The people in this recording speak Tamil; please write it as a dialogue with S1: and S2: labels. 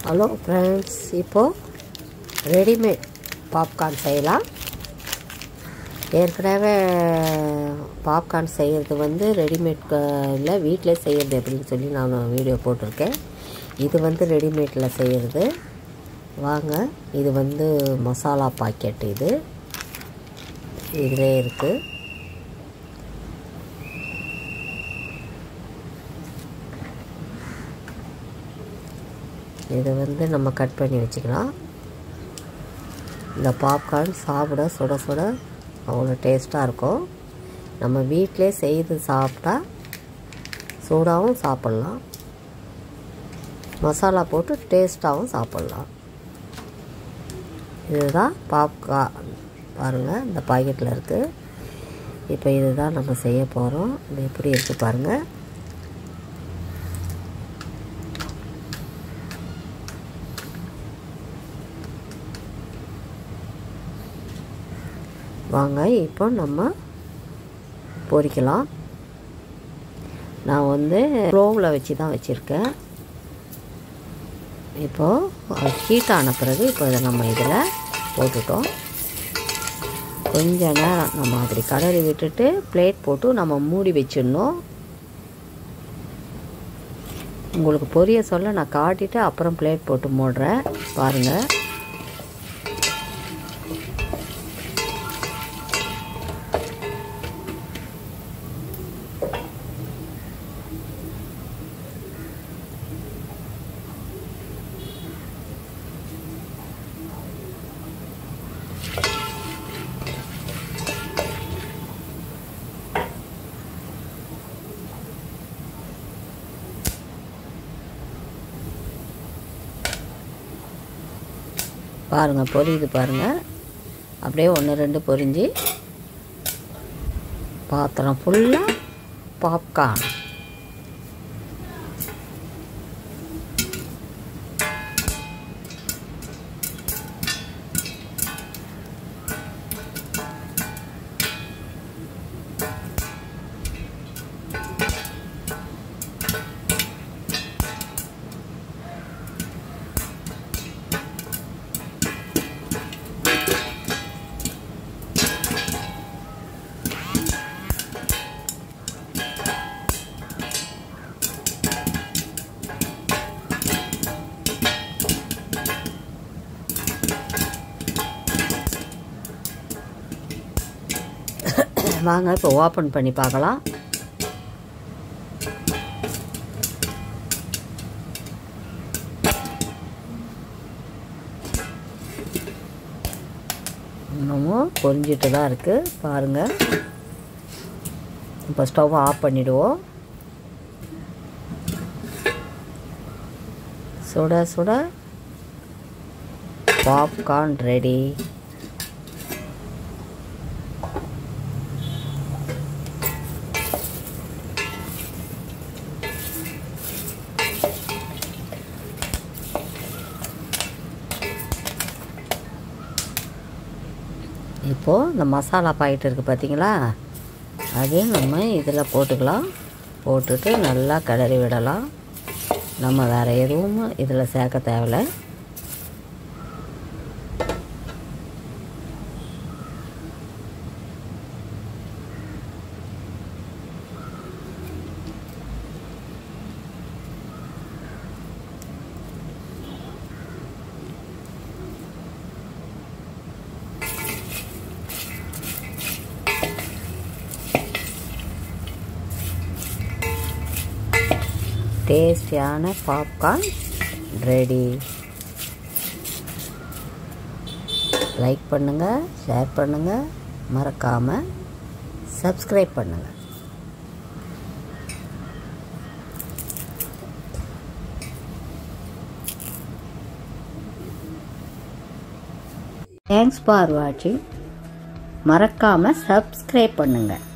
S1: ஹலோ ஃப்ரெண்ட்ஸ், இப்போது ரெடிமேட் பாப்கார்ன் செய்யலாம். ஏற்கனவே பாப்கார்ன் செய்கிறது வந்து ரெடிமேட் இல்லை, வீட்டிலே செய்கிறது எப்படின்னு சொல்லி நான் வீடியோ போட்டிருக்கேன். இது வந்து ரெடிமேட்டில் செய்கிறது. வாங்க, இது வந்து மசாலா பாக்கெட். இது இதிலே இருக்குது. இதை வந்து நம்ம கட் பண்ணி வச்சுக்கலாம். இந்த பாப்கார்ன் சாப்பிட சுட சுட அவ்வளோ டேஸ்ட்டாக இருக்கும். நம்ம வீட்டிலே செய்து சாப்பிட்டா சூடாகவும் சாப்பிட்லாம், மசாலா போட்டு டேஸ்ட்டாகவும் சாப்பிட்லாம். இதுதான் பாப்கார்ன். பாருங்கள், இந்த பாக்கெட்டில் இருக்குது. இப்போ இதுதான் நம்ம செய்ய போகிறோம். இது எப்படி இருக்குது பாருங்கள். வாங்க, இப்போ நம்ம பொரிக்கலாம். நான் வந்து ஸ்லோவில் வச்சு தான் வச்சுருக்கேன். இப்போது ஹீட் ஆன பிறகு இப்போ இதை நம்ம இதில் போட்டுட்டோம். கொஞ்ச நேரம் நம்ம அப்படி கடறி விட்டுட்டு பிளேட் போட்டு நம்ம மூடி வச்சிடணும். உங்களுக்கு பொரிய சொல்ல நான் காட்டிட்டு அப்புறம் பிளேட் போட்டு மூடுறேன். பாருங்கள், பாருங்கள் பொரியுது பாருங்கள். அப்படியே 1-2 பொரிஞ்சு பாத்திரம் ஃபுல்லாக பாப்கார்ன். வாங்க, இப்போ ஓப்பன் பண்ணி பார்க்கலாம். இன்னமும் பொரிஞ்சிட்டு தான் இருக்குது பாருங்கள். இப்போ ஸ்டவ் ஆஃப் பண்ணிவிடுவோம். சுட சுட பாப்கார்ன் ரெடி. இப்போது இந்த மசாலா பாக்கெட் இருக்குது பார்த்தீங்களா, அது நம்ம இதில் போட்டுக்கலாம். போட்டுட்டு நல்லா கிளறி விடலாம். நம்ம வேறு எதுவும் இதில் சேர்க்க தேவையில்லை. டேஸ்டியான பாப்கார்ன் ரெடி. லைக் பண்ணுங்கள், ஷேர் பண்ணுங்கள், மறக்காமல் சப்ஸ்கிரைப் பண்ணுங்கள். தேங்க்ஸ் ஃபார் வாட்சிங். மறக்காமல் சப்ஸ்கிரைப் பண்ணுங்கள்.